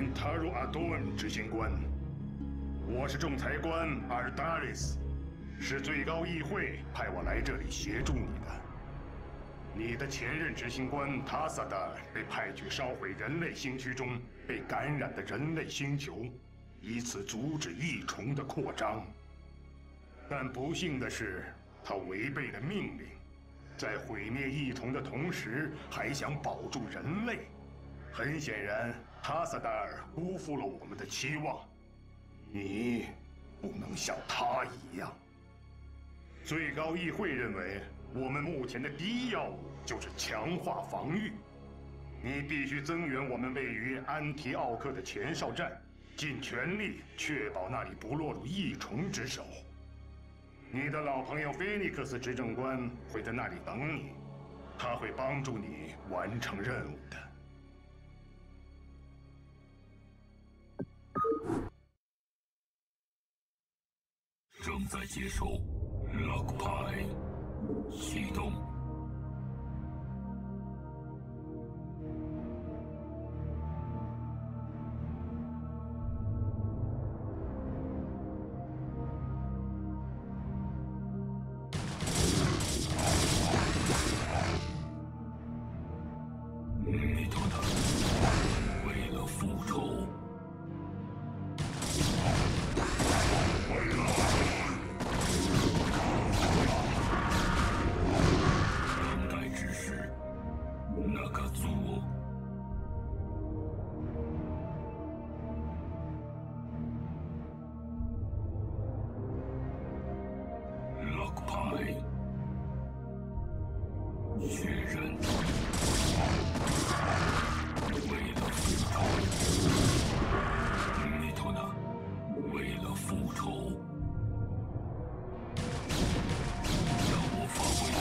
Intaro Adon 执行官，我是仲裁官 Ardaris， 是最高议会派我来这里协助你的。你的前任执行官塔萨达被派去烧毁人类星区中被感染的人类星球，以此阻止异虫的扩张。但不幸的是，他违背了命令，在毁灭异虫的同时，还想保住人类。很显然，塔萨达尔辜负了我们的期望。你不能像他一样。最高议会认为，我们目前的第一要务就是强化防御。你必须增援我们位于安提奥克的前哨站，尽全力确保那里不落入异虫之手。你的老朋友菲尼克斯执政官会在那里等你，他会帮助你完成任务的。 正在接收 Lock 牌启动。你懂的，为了复仇。确认，为了复仇，你头呢？为了复仇，让我发挥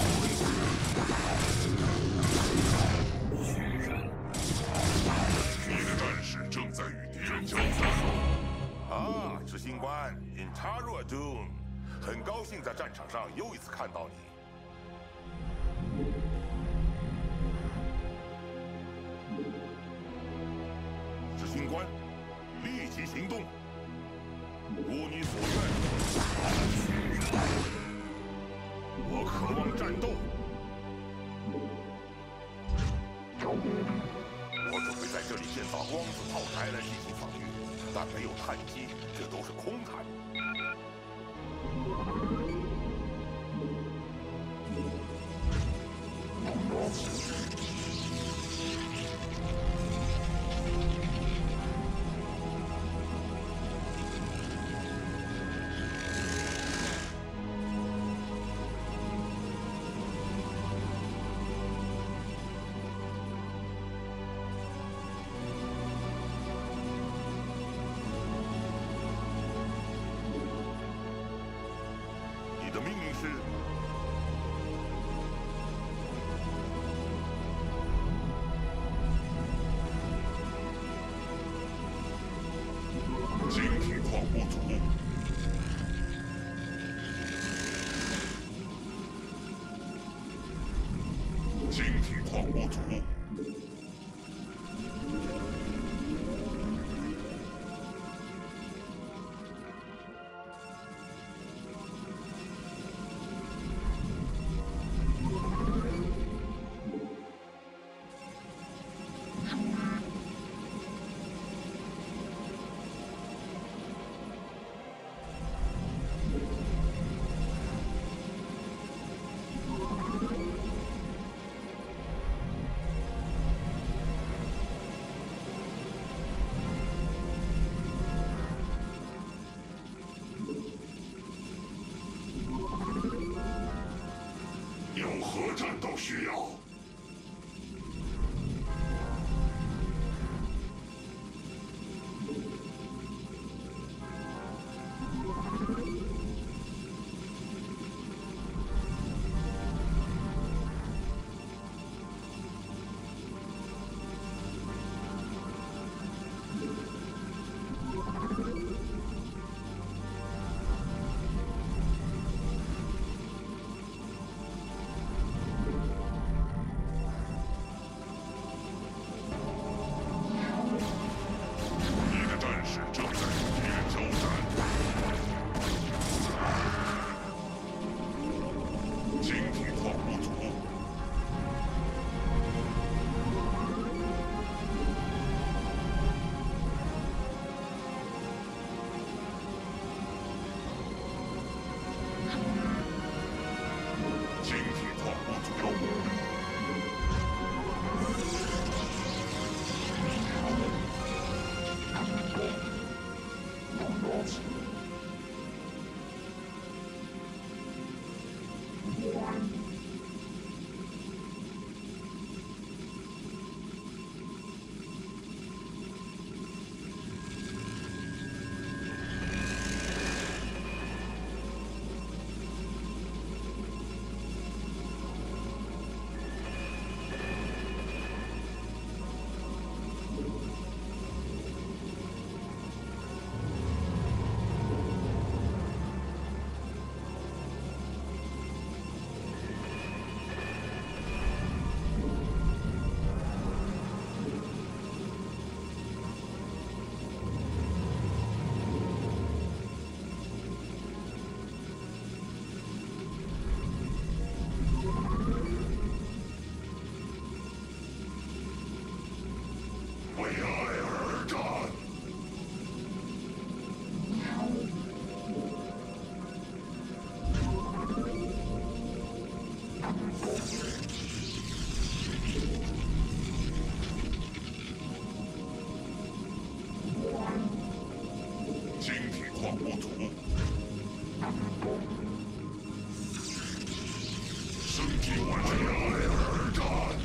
作用。确认， 你的战士正在与敌人交手。 啊，执行官 Intaro Adon， 很高兴在战场上又一次看到你。执行官，立即行动！如你所愿。我渴望战斗。我准备在这里建造光子炮台来进行防御，但没有碳基，这都是空谈。你的命令是？ 晶体矿不足。晶体矿不足。 荒无土。升级完成。为爱而战。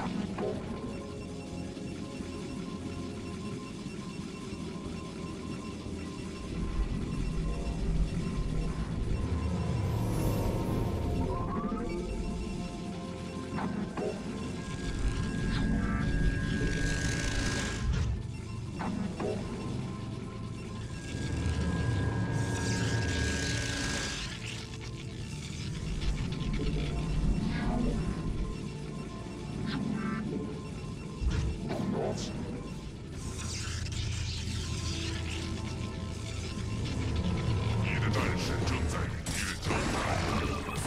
你的战士正在与敌人交战。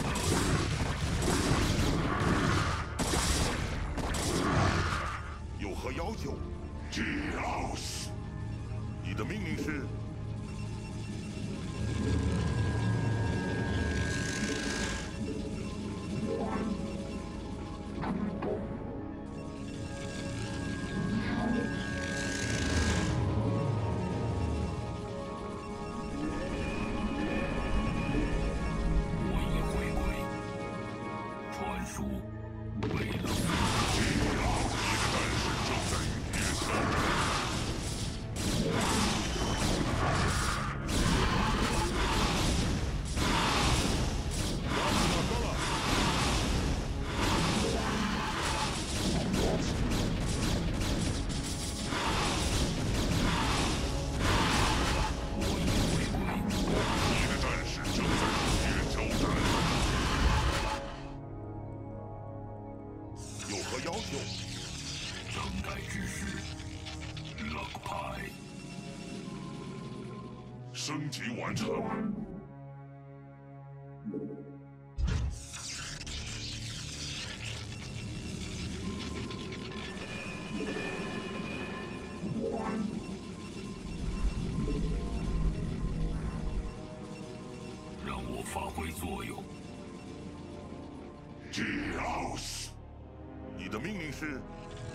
有何要求？ Giros， 你的命令是？ 我已回归。传输为了你的战士正在与敌人交战。你的战士正在与敌人交战。 有何要求？ 等待指示。Lock 牌。 升级完成。 让我发挥作用。 Giros， 你的命令是？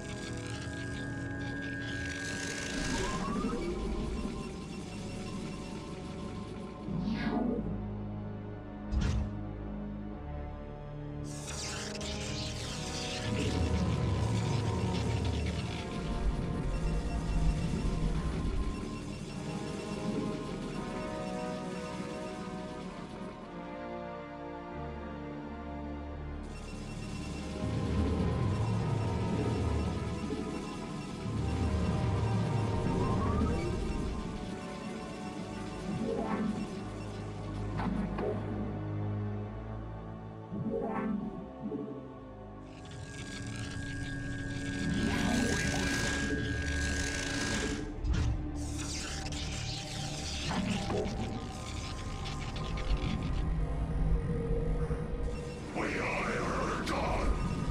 为爱而战。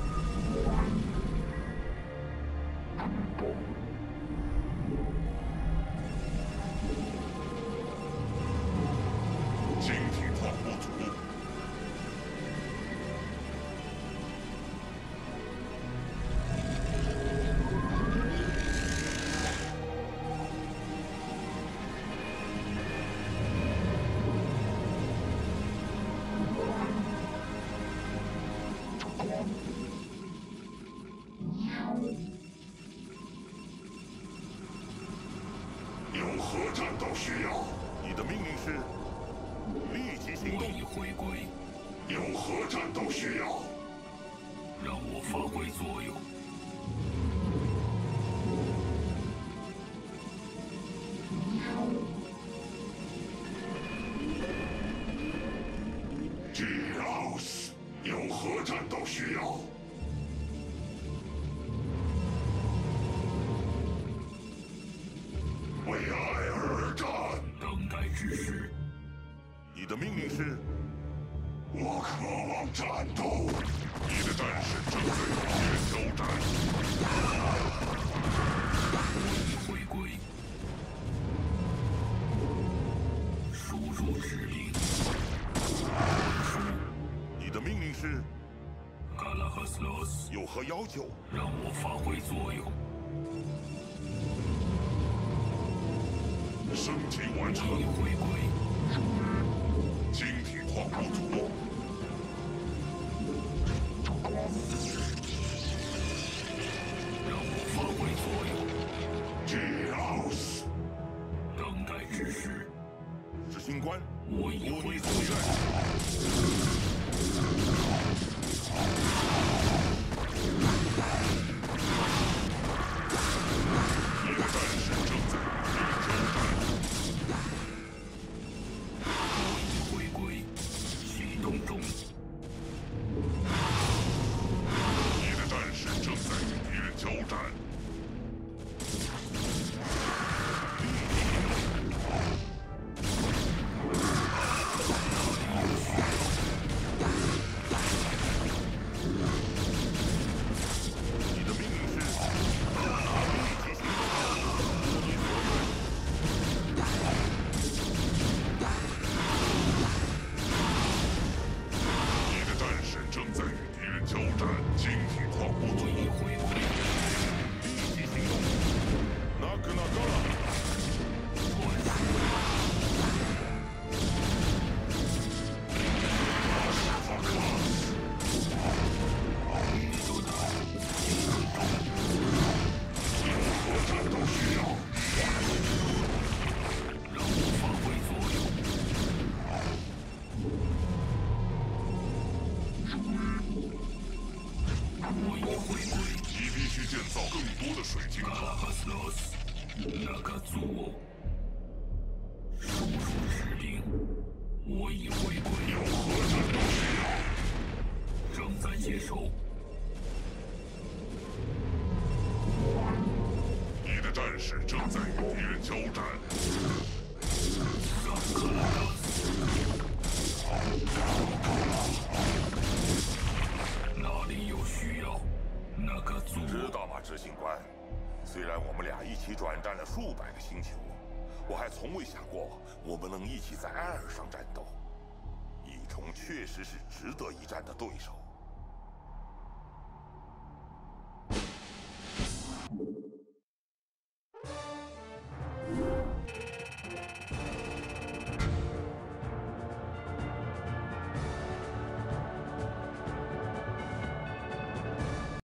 晶体矿物土。有何战斗需要？ 你的命令是？立即行动。 我已回归。 有何战斗需要？ 让我发挥作用。 Giros， 有何战斗需要？为爱而战。 等待指示。 你的命令是？ 我渴望战斗。你的战士正在与敌人交战。 我已回归。输入指令。传输。 你的命令是？ Galahaslos， 有何要求？ 让我发挥作用。 升升级完成。 回归。 晶体矿不足。 让我发挥作用。 Geos。 等待指示。 执行官， 我已回所归。 愿。 你的战士正在与你交战。 我已回归。启动中。 你的战士正在与敌人交战。 你的命令是？ 你的战士正在与敌人交战。晶体矿不足。 我已回归。 立即行动。那个。 让我发挥作用。我已回归。 你必须建造更多的水晶矿。 阿巴斯洛斯，那个祖我。输出指令。我已回归。 有何战斗需要？ 正在接收。 你的战士正在与敌人交战。 让克拉德斯。哪里有需要？那个祖我。 知道吗，执行官？虽然我们俩一起转战了数百个星球，我还从未想过我们能一起在艾尔上战斗。蚁虫确实是值得一战的对手。